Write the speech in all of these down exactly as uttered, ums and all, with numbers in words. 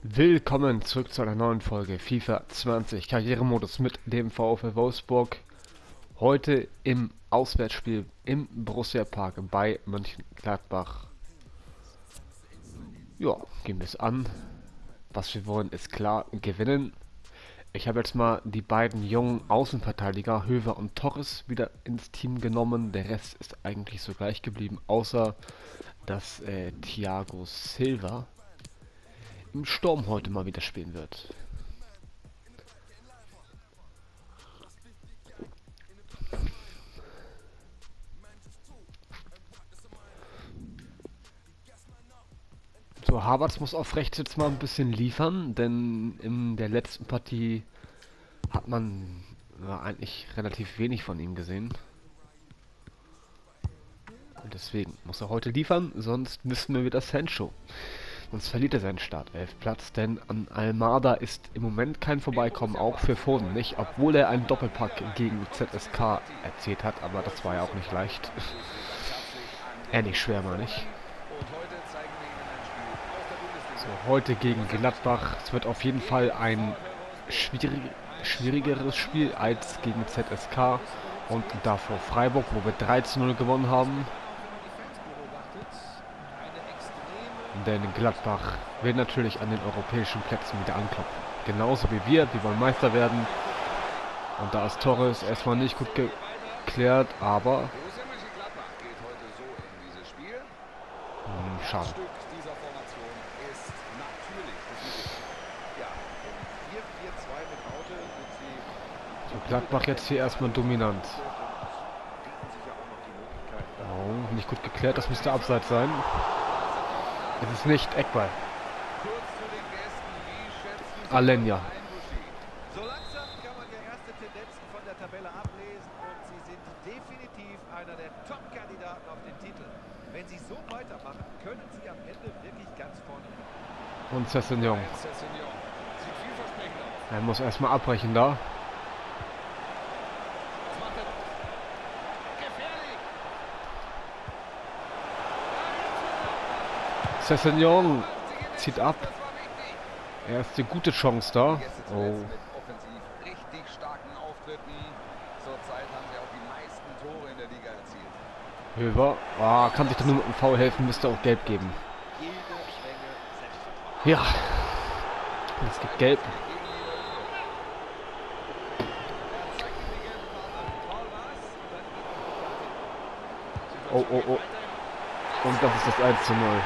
Willkommen zurück zu einer neuen Folge FIFA zwanzig Karrieremodus mit dem VfL Wolfsburg. Heute im Auswärtsspiel im Borussia Park bei Mönchengladbach. Ja, gehen wir es an. Was wir wollen ist klar, gewinnen. Ich habe jetzt mal die beiden jungen Außenverteidiger, Höver und Torres, wieder ins Team genommen. Der Rest ist eigentlich so gleich geblieben, außer dass äh, Thiago Silva im Sturm heute mal wieder spielen wird. So, Havertz muss auf rechts jetzt mal ein bisschen liefern, denn in der letzten Partie hat man ja, eigentlich relativ wenig von ihm gesehen. Und deswegen muss er heute liefern, sonst müssen wir wieder Sancho. Sonst verliert er seinen Startelfplatz, denn an Almada ist im Moment kein Vorbeikommen, auch für Foden nicht, obwohl er einen Doppelpack gegen Z S K erzielt hat, aber das war ja auch nicht leicht. Äh, nicht schwer, meine ich. So, heute gegen Gladbach. Es wird auf jeden Fall ein schwierig, schwierigeres Spiel als gegen Z S K und davor Freiburg, wo wir drei zu null gewonnen haben. Denn Gladbach will natürlich an den europäischen Plätzen wieder anklopfen. Genauso wie wir, die wollen Meister werden. Und da ist Torres erstmal nicht gut geklärt, aber hm, schade. So, Gladbach jetzt hier erstmal dominant. Oh, nicht gut geklärt, das müsste abseits sein. Es ist nicht Eckball. Alenya. So langsam kann man ja erste Tendenzen von der Tabelle ablesen und sie sind definitiv einer der Top-Kandidaten auf den Titel. Wenn sie so weitermachen, können sie am Ende wirklich ganz vorne hin. Und Sessegnon. Er muss erstmal abbrechen da. Sessegnon zieht ab. Erste gute Chance da. Oh. Höver. Ah, kann sich doch nur mit dem Foul helfen, müsste auch gelb geben. Ja. Es gibt gelb. Oh, oh, oh. Und das ist das eins zu null.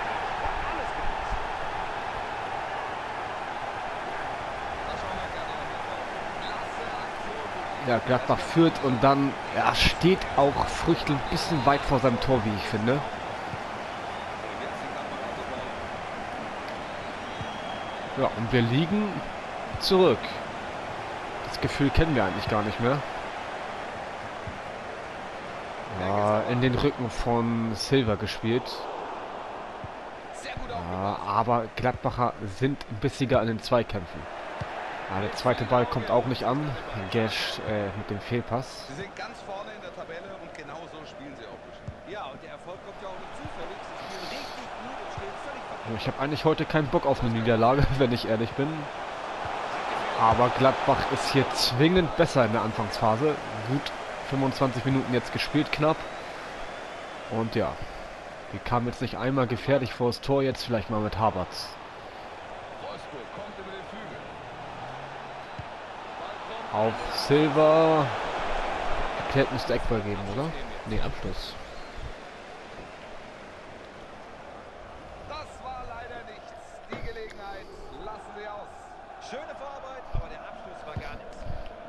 Ja, Gladbach führt und dann ja, steht auch Früchtl ein bisschen weit vor seinem Tor, wie ich finde. Ja, und wir liegen zurück. Das Gefühl kennen wir eigentlich gar nicht mehr. Ja, in den Rücken von Silva gespielt. Ja, aber Gladbacher sind bissiger an den Zweikämpfen. Ja, der zweite Ball kommt auch nicht an. Gash äh, mit dem Fehlpass. Sie sind ganz vorne in der Tabelle und genau so spielen sie auch bestimmt. Ja, und der Erfolg kommt ja auch nicht zufällig. Sie spielen richtig gut und stehen völlig verkehrt. Ich habe eigentlich heute keinen Bock auf eine Niederlage, wenn ich ehrlich bin. Aber Gladbach ist hier zwingend besser in der Anfangsphase. Gut fünfundzwanzig Minuten jetzt gespielt, knapp. Und ja, wir kamen jetzt nicht einmal gefährlich vor das Tor, jetzt vielleicht mal mit Havertz. Auf Silva. Erklärt müsste Eckball geben, oder? Ne, Abschluss. Das war leider nichts. Die Gelegenheit lassen sie aus. Schöne Vorarbeit, aber der Abschluss war gar nichts.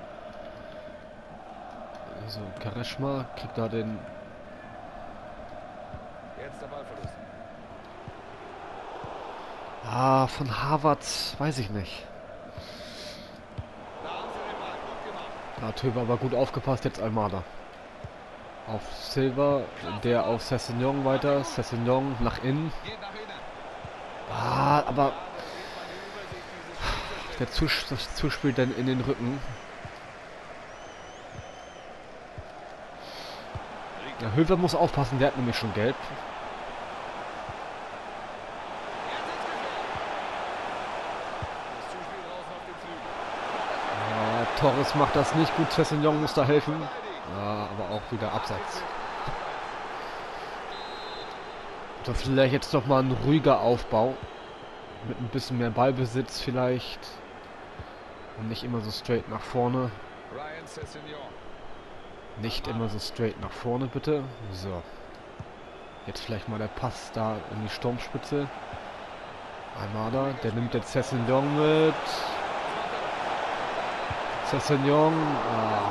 So, Kareshma kriegt da den... Jetzt der Ballverlust. Ah, von Havertz, weiß ich nicht. Da hat Höver aber gut aufgepasst, jetzt Almada. Auf Silva, der auf Sessegnon weiter. Sessegnon nach innen. Ah, aber der Zus das Zuspiel dann in den Rücken. Ja, Höver muss aufpassen, der hat nämlich schon gelb. Torres macht das nicht gut. Sessegnon muss da helfen. Ja, aber auch wieder abseits. So, vielleicht jetzt noch mal ein ruhiger Aufbau. Mit ein bisschen mehr Ballbesitz vielleicht. Und nicht immer so straight nach vorne. Nicht immer so straight nach vorne, bitte. So. Jetzt vielleicht mal der Pass da in die Sturmspitze. Almada, der nimmt jetzt Sessegnon mit. Sessegnon. Ah.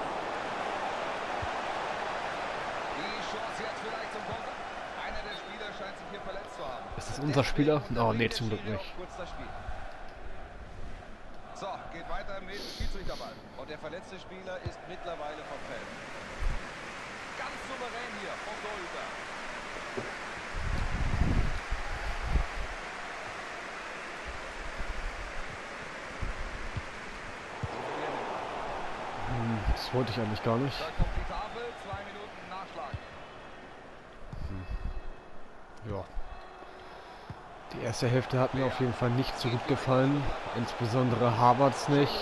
Ist das unser Spieler? Oh, nee, zum Glück nicht. So, geht weiter mit Schiedsrichterball. Und der verletzte Spieler ist mittlerweile vom Feld. Ganz souverän hier vom Torhüter. Hm, das wollte ich eigentlich gar nicht. Da kommt die Tafel, zwei Minuten Nachschlag. Hm. Ja. Die erste Hälfte hat mir auf jeden Fall nicht so gut gefallen. Insbesondere Havertz nicht.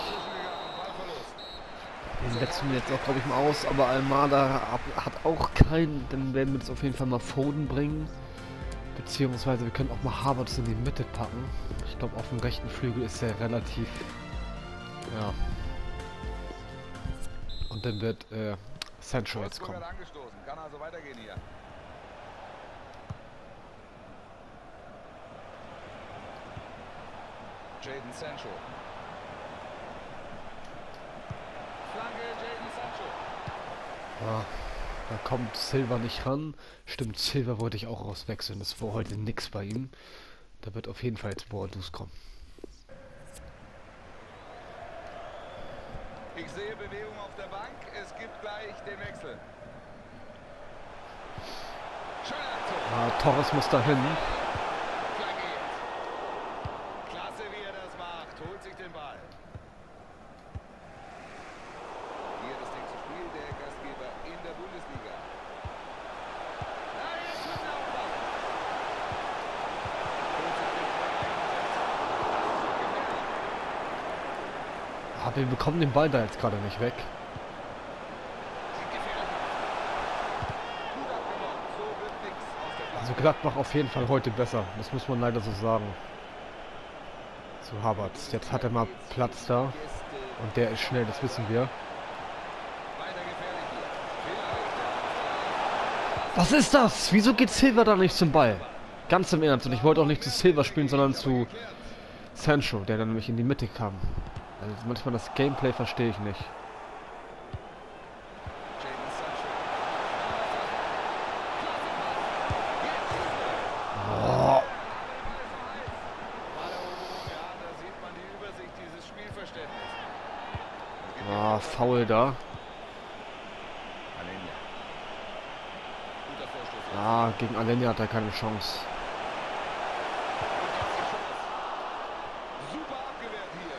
Den wechseln wir jetzt auch, glaube ich, mal aus. Aber Almada hat auch keinen. Dann werden wir jetzt auf jeden Fall mal Foden bringen. Beziehungsweise wir können auch mal Havertz in die Mitte packen. Ich glaube, auf dem rechten Flügel ist er relativ... Ja. Und dann wird äh, Sancho jetzt kommen. Kann also weitergehen hier. Jadon Sancho. Flanke Jadon Sancho. Ja, da kommt Silva nicht ran. Stimmt, Silva wollte ich auch rauswechseln. Das war heute nix bei ihm. Da wird auf jeden Fall jetzt Boadus kommen. Ich sehe Bewegung auf der Bank. Es gibt gleich den Wechsel. Ja, Torres muss dahin. Klasse, wie er das macht. Holt sich den Ball. Hier das nächste Spiel der Gastgeber in der Bundesliga. Na, jetzt wird er aufpassen. Aber wir bekommen den Ball da jetzt gerade nicht weg. Also Gladbach auf jeden Fall heute besser. Das muss man leider so sagen. So, Havertz. Jetzt hat er mal Platz da. Und der ist schnell, das wissen wir. Was ist das? Wieso geht Silva da nicht zum Ball? Ganz im Ernst. Und ich wollte auch nicht zu Silva spielen, sondern zu Sancho, der dann nämlich in die Mitte kam. Also manchmal das Gameplay verstehe ich nicht. Oh. Ah, faul da. Ah, gegen Alenia hat er keine Chance. Super abgewehrt hier.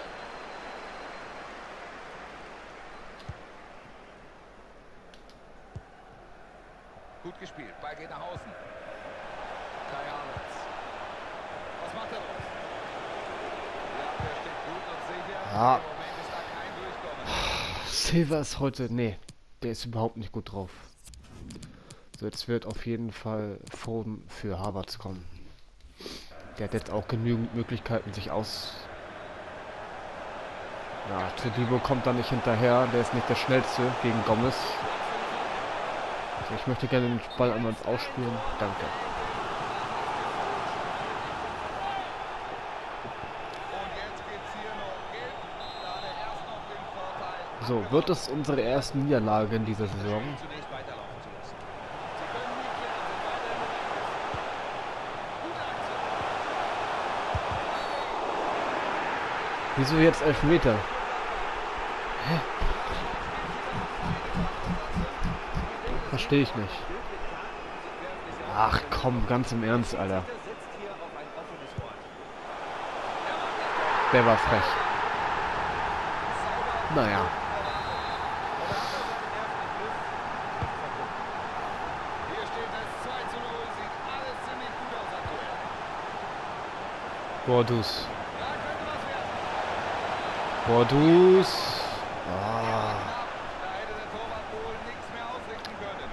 Gut gespielt. Ball geht nach außen. Kai Havertz. Was macht er draus? Ja, der steht gut und sicher. Ja. Im Moment ist da kein Durchkommen. Silva ist heute... Nee, der ist überhaupt nicht gut drauf. So, jetzt wird auf jeden Fall Foden für Havertz kommen. Der hat jetzt auch genügend Möglichkeiten, sich aus... Ja, Todibo kommt da nicht hinterher. Der ist nicht der Schnellste gegen Gomez. Also ich möchte gerne den Ball einmal ins Ausspielen. Danke. So, wird es unsere erste Niederlage in dieser Saison? Wieso jetzt Elfmeter? Hä? Verstehe ich nicht. Ach komm, ganz im Ernst, Alter. Der war frech. Naja. Boadus. Boadus. Ah. Da hätte der Torwart wohl nichts mehr ausrichten können.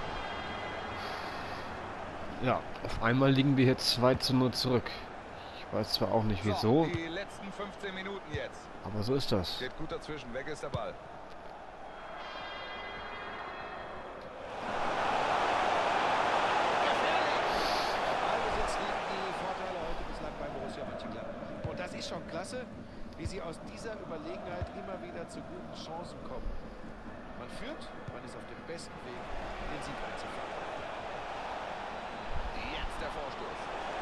Ja, auf einmal liegen wir hier zwei zu null zurück. Ich weiß zwar auch nicht So, wieso, die letzten fünfzehn Minuten jetzt. aber so ist das. Steht gut dazwischen, weg ist der Ball. Ballbesitz liegen die Vorteile heute bislang bei Borussia Mönchengladbach. Und das ist schon klasse, wie sie aus dieser Überlegenheit immer wieder zu guten Chancen kommen. Man führt, man ist auf dem besten Weg, den Sieg einzufahren. Jetzt der Vorstoß.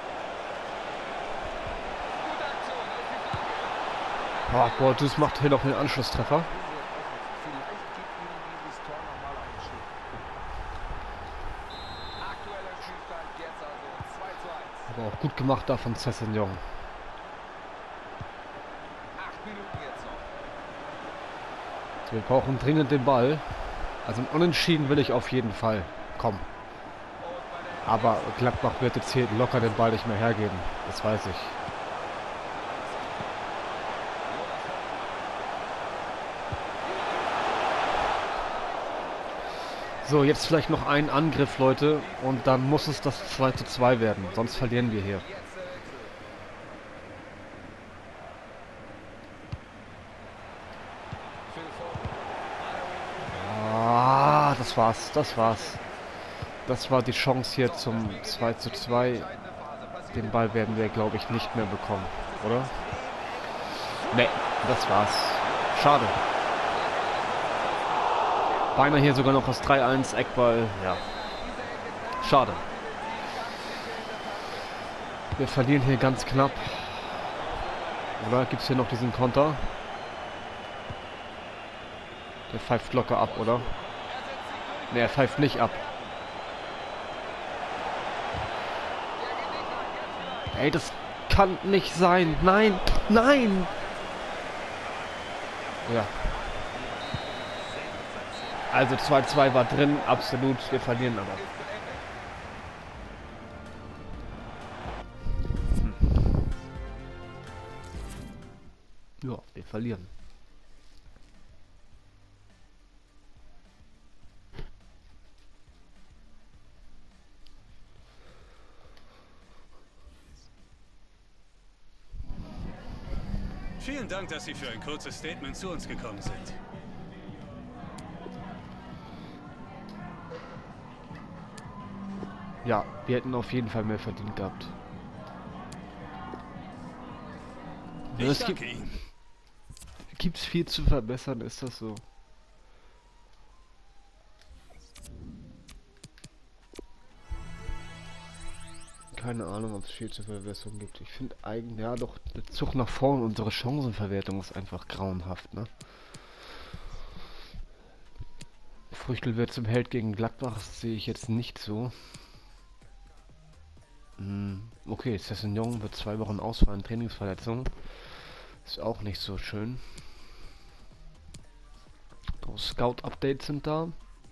Gute Aktion, auf die Flanke. Oh, Bortus macht hier noch den Anschlusstreffer. Vielleicht gibt ihnen dieses Tor nochmal einen Schub. Aktueller Spielstand jetzt also zwei zu eins. Aber auch gut gemacht da von Sessegnon. Acht Minuten jetzt noch. Wir brauchen dringend den Ball. Also ein Unentschieden will ich auf jeden Fall. Komm. Und bei der Aber Gladbach wird jetzt hier locker den Ball nicht mehr hergeben. Das weiß ich. So, jetzt vielleicht noch ein Angriff, Leute. Und dann muss es das zwei zu zwei werden. Sonst verlieren wir hier. Jetzt der Wechsel. Phil Foden. Ah, das war's. Das war's. Das war die Chance hier zum zwei zu zwei. Entscheidende Phase. Passiert Den Ball werden wir, glaube ich, nicht mehr bekommen. Oder? Nee, das war's. Schade. Beinahe hier sogar noch das drei eins, Eckball. Ja. Schade. Wir verlieren hier ganz knapp. Oder gibt es hier noch diesen Konter? Der pfeift locker ab, oder? Ne, er pfeift nicht ab. Ey, das kann nicht sein. Nein, nein! Ja. Also zwei zu zwei war drin, absolut. Wir verlieren aber. Hm. Ja, wir verlieren. Vielen Dank, dass Sie für ein kurzes Statement zu uns gekommen sind. Ja, wir hätten auf jeden Fall mehr verdient gehabt. Ich Es gibt danke Ihnen. gibt's viel zu verbessern, ist das so? Keine Ahnung, ob es viel zu verbessern gibt. Ich finde eigentlich, ja doch, der Zug nach vorn, unsere Chancenverwertung ist einfach grauenhaft, ne? Früchtel wird zum Held gegen Gladbach, das sehe ich jetzt nicht so. Hm, okay, Sessegnon wird zwei Wochen ausfallen, Trainingsverletzung. Ist auch nicht so schön. So, Scout-Updates sind da.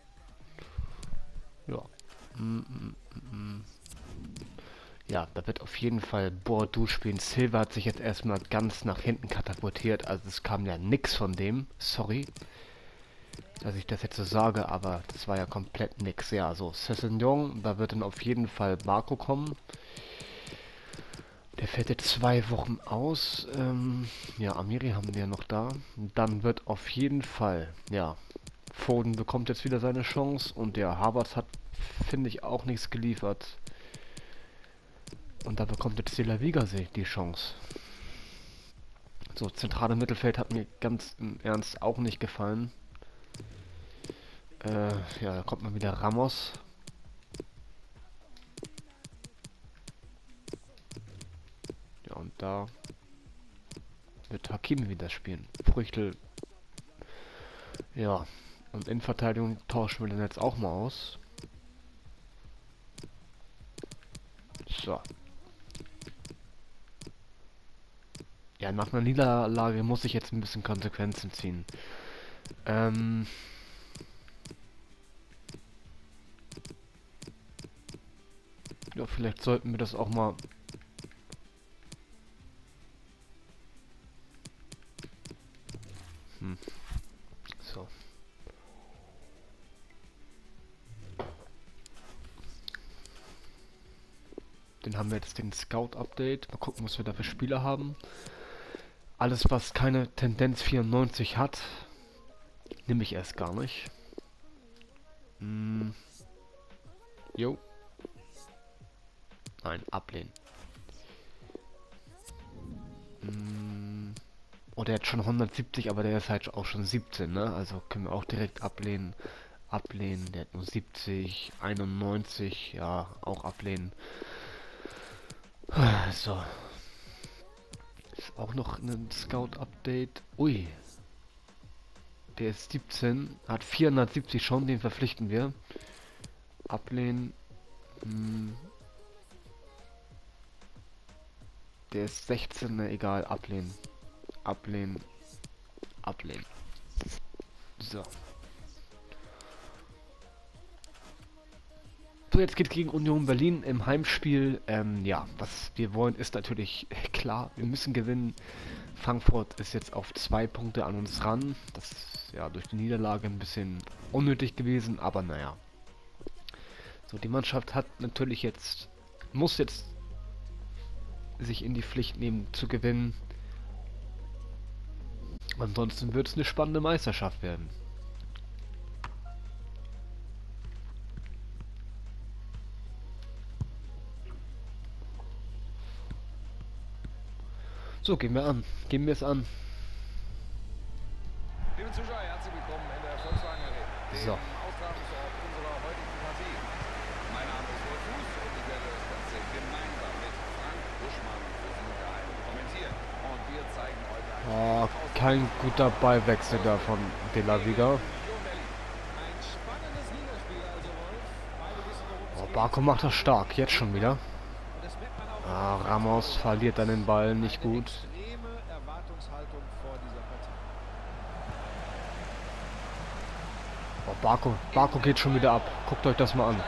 Ja. Mm, mm, mm, mm. Ja, da wird auf jeden Fall Bordeaux spielen. Silva hat sich jetzt erstmal ganz nach hinten katapultiert. Also es kam ja nix von dem. Sorry, dass ich das jetzt so sage, aber das war ja komplett nix. Ja, also Sessegnon, da wird dann auf jeden Fall Marco kommen. Der fällt jetzt zwei Wochen aus. Ähm, ja, Amiri haben wir ja noch da. Dann wird auf jeden Fall, ja, Foden bekommt jetzt wieder seine Chance. Und der Havertz hat, finde ich, auch nichts geliefert. Und da bekommt jetzt Sela Viga die Chance. So, zentrale Mittelfeld hat mir ganz im Ernst auch nicht gefallen. Äh, ja, da kommt mal wieder Ramos. Ja, und da wird Hakimi wieder spielen. Früchtel. Ja, und in Verteidigung tauschen wir den jetzt auch mal aus. So. Ja, nach einer Niederlage muss ich jetzt ein bisschen Konsequenzen ziehen. Ähm... Ja, vielleicht sollten wir das auch mal... Hm. So. Den haben wir jetzt den Scout-Update. Mal gucken, was wir da für Spieler haben. Alles, was keine Tendenz vierundneunzig hat, nehme ich erst gar nicht. Hm. Jo. Nein, ablehnen. Hm. Oh, der hat schon hundertsiebzig, aber der ist halt auch schon siebzehn, ne? Also können wir auch direkt ablehnen. Ablehnen, der hat nur siebzig, einundneunzig, ja, auch ablehnen. So. Ist auch noch ein Scout-Update. Ui. Der ist siebzehn, hat vierhundertsiebzig schon, den verpflichten wir. Ablehnen. Hm. Der ist sechzehn, ne, egal, ablehnen. Ablehnen. Ablehnen. So. So, jetzt geht es gegen Union Berlin im Heimspiel. Ähm, ja, was wir wollen ist natürlich klar, wir müssen gewinnen. Frankfurt ist jetzt auf zwei Punkte an uns ran. Das ist ja durch die Niederlage ein bisschen unnötig gewesen, aber naja. So, die Mannschaft hat natürlich jetzt, muss jetzt sich in die Pflicht nehmen zu gewinnen. Ansonsten wird es eine spannende Meisterschaft werden. So, gehen wir an. Gehen wir es an. Liebe Zuschauer, herzlich willkommen in der Volkswagen Arena, dem So. Austragungsort unserer heutigen Partie. Mein Name ist Wolf Fuß und ich werde das Ganze gemeinsam mit Frank Buschmann für Sie daheim kommentieren. Und wir zeigen heute ein Oh, kein guter Ballwechsel da von De La Viga. Ein spannendes Ligaspiel also, Wolf. Beide wissen, worum es Oh, geht. Barco macht das stark. Jetzt schon wieder. Und das merkt man auch Ah, Ramos verliert dann den Ball nicht eine gut. extreme Erwartungshaltung vor dieser Partie. Oh, Barco. Barco geht schon wieder ab. Guckt euch das mal an.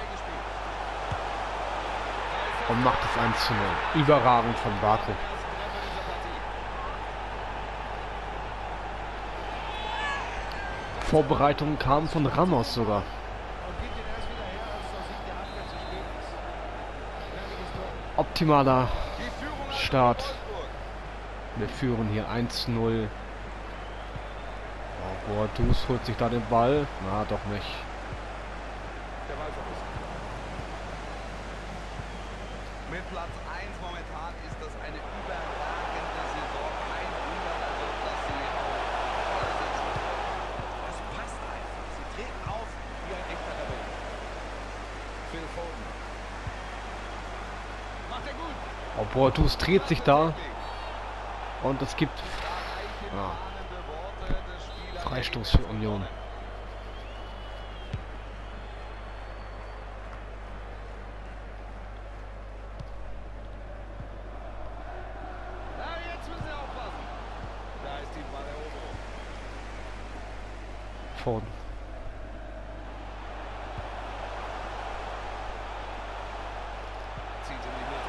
Und macht es eins zu null. Überragend von Barco. Vorbereitung kam von Ramos sogar. Optimaler Start. Wir führen hier eins zu null. Oh, Boadus holt sich da den Ball. Na, doch nicht. Mit Platz eins momentan ist das eine überragende Saison. Kein Wunder, also, dass sie auch vorsitzen. Das passt einfach. Sie treten auf wie ein echter Rebell. Phil Foden. Macht er gut. Oh, Boadus dreht sich da. Und es gibt ah, Freistoß für Union. Na, jetzt müssen Sie aufpassen. Da ist die Balleroberung. Foden. Zieht in die Mitte.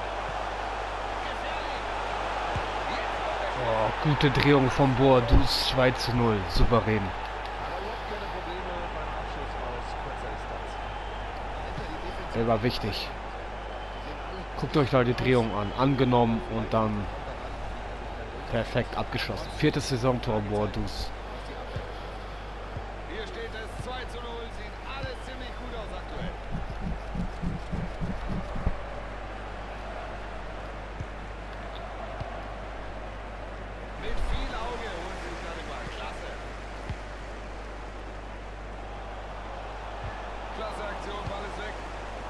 Oh, gute Drehung von Boadus. zwei zu null. Souverän. Aber überhaupt keine Probleme beim Abschluss aus kurzer Distanz. Der war wichtig. Guckt euch da die Drehung an. Angenommen und dann perfekt abgeschlossen. Viertes Saisontor Boadus. Hier steht es zwei zu null. Sieht alles ziemlich gut aus aktuell. Mit viel Auge holen sie sich da den Ball. Klasse. Klasse Aktion, Ball ist weg.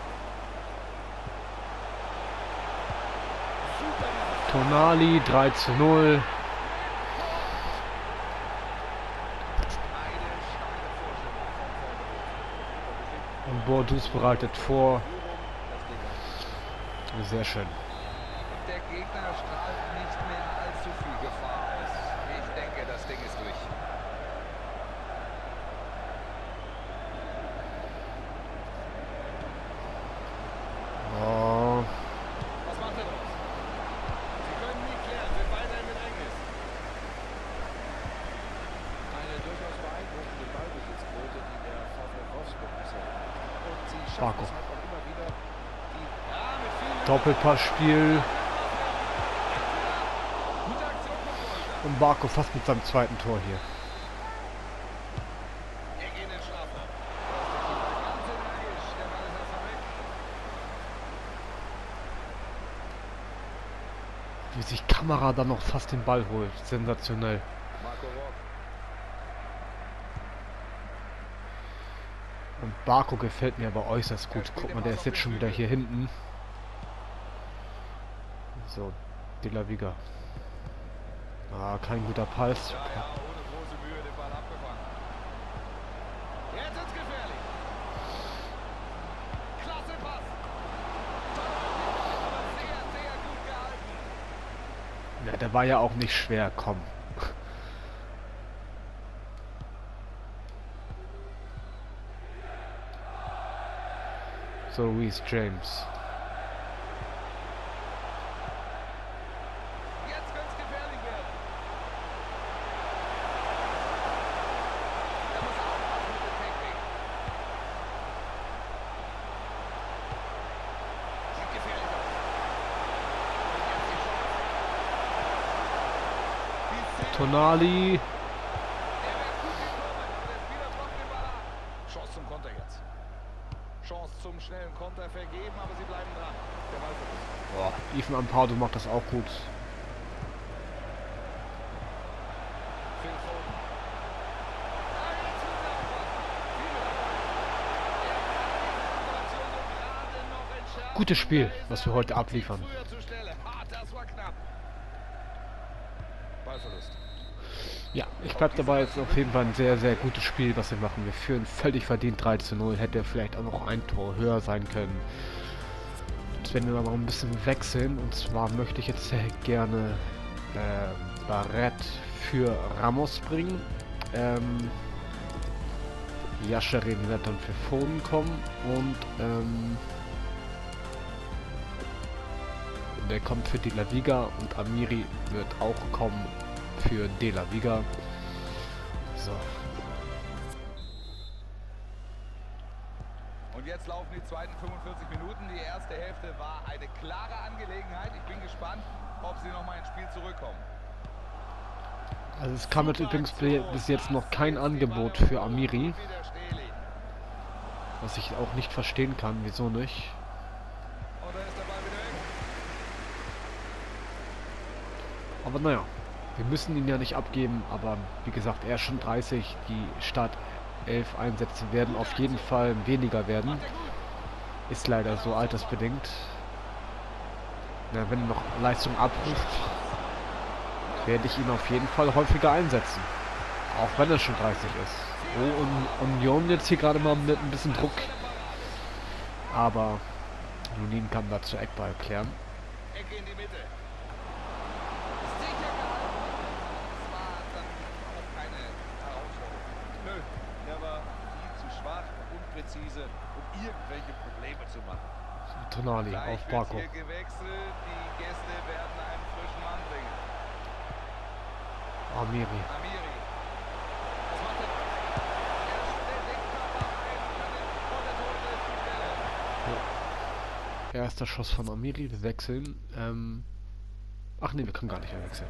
Super dieses Tonali drei zu null. eine starke Vorstellung vom Vordergrund. Und Boadus bereitet vor. Sehr schön. Und der Gegner strahlt nicht mehr allzu viel Gefahr aus. Ich denke, das Ding ist durch. Oh, Was macht er draus? Sie können nie klären, sind weiterhin in Bedrängnis. Eine durchaus beeindruckende Ball. Barco. es halt auch immer wieder, die ja, mit viel Doppelpassspiel. Gute Aktion von Wolter. Und Barco fast mit seinem zweiten Tor hier. Er geht in den Strafraum. Ganz energisch. Der Ball ist erstmal weg. Wie sich Kamera dann noch fast den Ball holt. Sensationell. Marco Rock. Und Barco gefällt mir aber äußerst gut. Guck mal, der ist jetzt schon wieder hier hinten. So, De La Viga. Ah, kein guter Pass. Ja, ja, ohne große Mühe den Ball abgefangen. Jetzt ist gefährlich. Klasse Pass. Aber sehr, sehr gut gehalten. Ja, der war ja auch nicht schwer, komm. So, Reece James. Jetzt könnte es gefährlich werden. Da muss er aufpassen mit der Technik. Sieht gefährlich aus. Und jetzt die Chance. Die Szene. Tonali. Der wäre gut gekommen, aber der Spieler blockt den Ball ab. Chance zum Konter jetzt. Chance zum schnellen Konter vergeben, aber sie bleiben dran. Der Ball verlust. Boah, Ethan Ampadu macht das auch gut. Phil Foden. Ah, jetzt muss er aufpassen. Viele dabei. Er kann diese Situation so gerade noch entscheiden. Gutes Spiel, Da ist was er wir heute ein abliefern. Tick früher zur Stelle. Ah, das war knapp. Ballverlust. Ja, ich bleib dabei, jetzt auf jeden Fall ein sehr, sehr gutes Spiel, was wir machen. Wir führen völlig verdient drei zu null. Hätte vielleicht auch noch ein Tor höher sein können. Jetzt werden wir aber ein bisschen wechseln. Und zwar möchte ich jetzt sehr gerne äh, Barrett für Ramos bringen. Ähm, Yasharin wird dann für Foden kommen. Und ähm, der kommt für De La Viga. Und Amiri wird auch kommen für De La Viga. So. Und jetzt laufen die zweiten fünfundvierzig Minuten. Die erste Hälfte war eine klare Angelegenheit. Ich bin gespannt, ob sie nochmal ins Spiel zurückkommen. Also es kam jetzt übrigens bis jetzt noch kein Angebot für Amiri, Wieder Stehli. was ich auch nicht verstehen kann, wieso nicht. Und da ist der Ball wieder weg. Aber naja, wir müssen ihn ja nicht abgeben, aber wie gesagt, er ist schon dreißig, die Startelf Einsätze werden auf jeden Fall weniger werden. Ist leider so altersbedingt. Na, wenn er noch Leistung abruft, werde ich ihn auf jeden Fall häufiger einsetzen. Auch wenn er schon dreißig ist. Oh, und Union jetzt hier gerade mal mit ein bisschen Druck. Aber Lunin kann da zu Eckball klären. Ecke in die Mitte. Sicher gehalten. Das war dann auch keine Herausforderung. Nö, der war viel zu schwach und unpräzise, um irgendwelche Probleme zu machen. Tonali Gleich auf wird Barco. hier gewechselt. Die Gäste werden einen frischen Mann bringen. Amiri. Amiri. Was macht er? Er stellt den Körper ein und kann den vor der Torhüter ist die Stelle. Erster Schuss von Amiri, wir wechseln. Ähm Ach ne, wir können gar nicht mehr wechseln.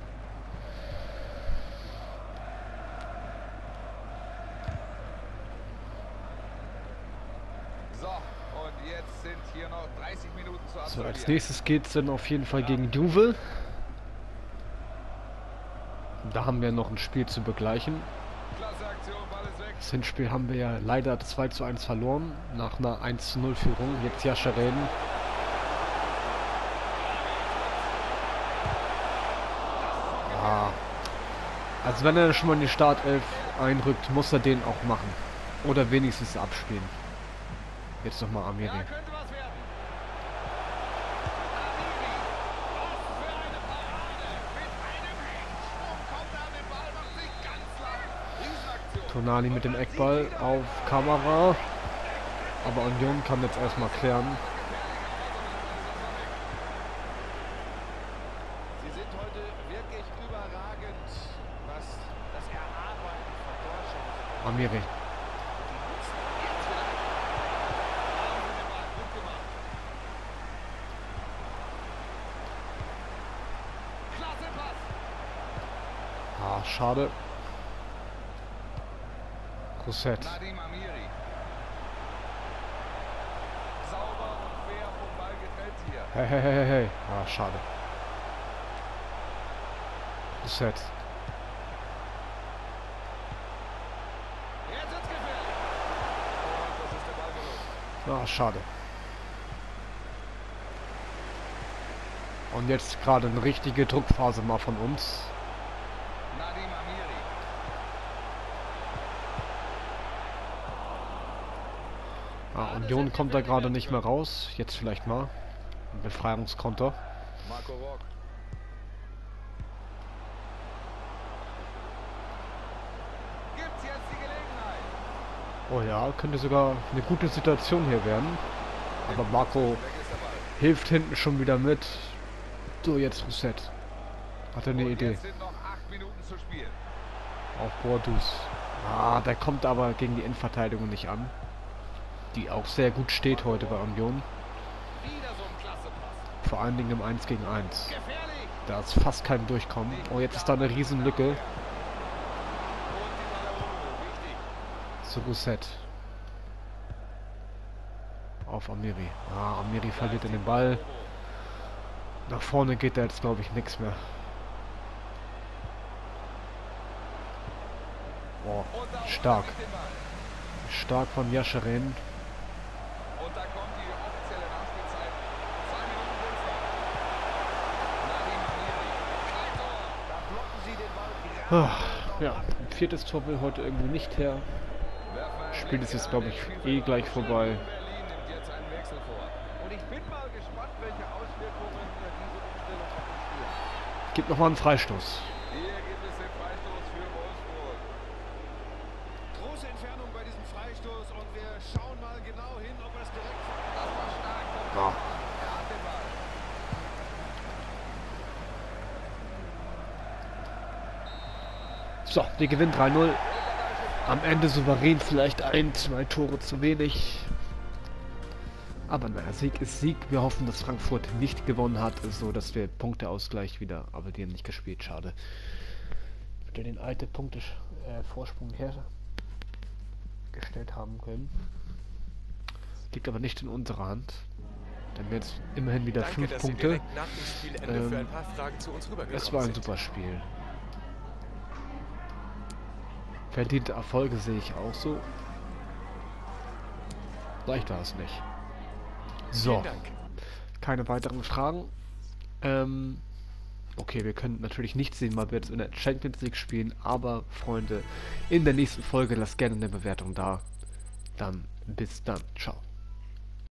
So, und jetzt sind hier noch dreißig Minuten zu So, absolvieren. als nächstes geht es dann auf jeden Fall gegen Juve. Da haben wir noch ein Spiel zu begleichen. Klasse Aktion, Ball ist weg. Das Hinspiel haben wir ja leider zwei zu eins verloren, nach einer eins zu null Führung. Jetzt Yasharin. Ah. Also wenn er schon mal in die Startelf einrückt, muss er den auch machen. Oder wenigstens abspielen. Jetzt nochmal Amiri. Ja, könnte was werden. Amiri. Was für eine Parade. Mit einem Hechtsprung kommt er an den Ball, macht sich ganz lang. Riesenaktion. Tonali mit dem Eckball auf Kamera. Aber Union kann jetzt erstmal klären. Sie sind heute wirklich überragend, was das Erarbeiten von Torchancen Amiri. die nutzen jetzt wieder. Ah, schade. Rosset. Nadim Amiri. Sauber und fair vom Ball getrennt hier. Hey, hey, hey, hey, hey. Ah, schade. Rosset. Jetzt wird's gefährlich. Und das ist der Ball gelungen. Ah, schade. Und jetzt gerade eine richtige Druckphase mal von uns. Nadim Amiri. Ah, Union kommt da gerade nicht mehr raus. Jetzt vielleicht mal. Ein Befreiungskonter. Marco Rock. Gibt's jetzt die Gelegenheit? Oh ja, könnte sogar eine gute Situation hier werden. Aber Marco Weg ist der Ball. hilft hinten schon wieder mit. So, jetzt Reset. Hat er eine Und Idee. jetzt sind noch acht Minuten zu spielen. Auf Bordus. Ah, der kommt aber gegen die Innenverteidigung nicht an. Die auch sehr gut steht heute bei Union. Wieder so ein klasse Pass. Vor allen Dingen im eins gegen eins. Gefährlich. Da ist fast kein Durchkommen. Oh, jetzt ist da eine Riesenlücke. Und die Ballerone. Wichtig. Zu Reset. Auf Amiri. Ah, Amiri verliert in den Ball. Nach vorne geht da jetzt, glaube ich, nichts mehr. Boah, Und da stark. holt er sich den Ball. Stark von Jascheren. Und da kommt die offizielle Nachspielzeit. Zwei Minuten sind es noch. Nadim Amiri. Kein Tor. Da blocken sie den Ball gerade. Ah, ja, ein viertes Tor will heute irgendwie nicht her. Werfen Spiel ist jetzt, glaube ich, den eh gleich vorbei. Berlin nimmt jetzt einen Wechsel vor. Und ich bin mal gespannt, welche Auswirkungen diese Umstellung auf das Spiel hat. Gibt nochmal einen Freistoß. Hier gibt es den Freistoß für Wolfsburg. Große Entfernung bei diesem Freistoß und wir schauen mal genau hin, ob er es direkt... Das war stark. Ja. Er hat den Ball. So, wir gewinnen drei null. Am Ende souverän, vielleicht ein, zwei Tore zu wenig. Aber naja, Sieg ist Sieg. Wir hoffen, dass Frankfurt nicht gewonnen hat, so dass wir Punkteausgleich wieder, aber die haben nicht gespielt, schade. Wir den alten Punkte äh, Vorsprung hergestellt haben können. Liegt aber nicht in unserer Hand. Dann haben wir jetzt immerhin wieder Danke, fünf dass Sie Punkte. direkt nach dem Spielende Ähm, für ein paar Fragen zu uns rübergekommen Es war ein sind. super Spiel. Verdiente Erfolge sehe ich auch so. Leicht war es nicht. So, Vielen Dank. keine weiteren Fragen. Ähm, okay, wir können natürlich nicht sehen, weil wir jetzt in der Champions League spielen, aber Freunde, in der nächsten Folge lasst gerne eine Bewertung da. Dann bis dann. Ciao.